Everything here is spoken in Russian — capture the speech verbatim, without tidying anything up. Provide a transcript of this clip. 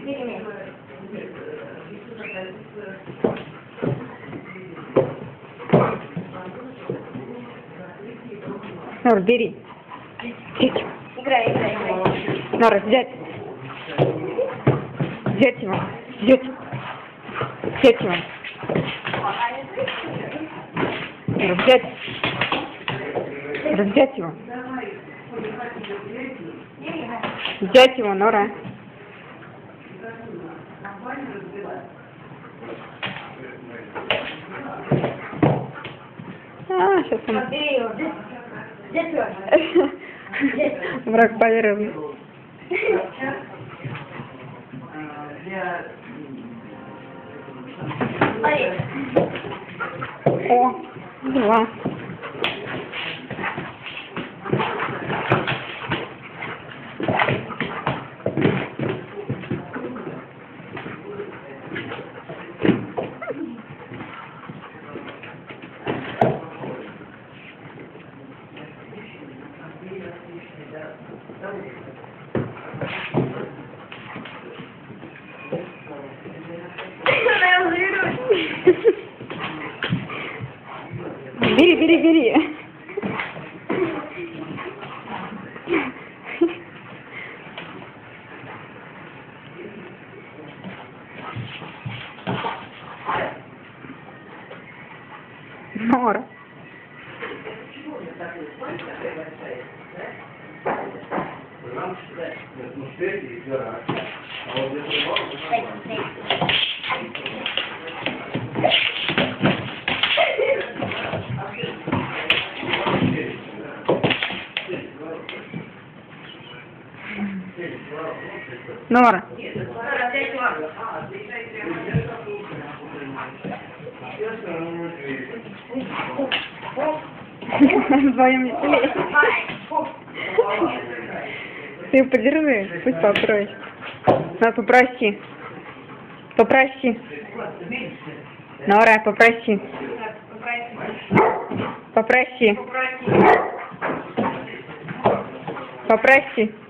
Нора, бери. Взять. Играй, играй, играй. Нора, взять. Взять его. Взять. Взять его. Нора, взять. Нора, взять его. Взять его, Нора. А, сейчас он... Враг поверил. О, два. Бери, бери, бери. Нора. Нора. Вдвоем веселее. Ты подержи, пусть попросит. На, попроси. Попроси. Нора, попроси. Попроси. Попроси.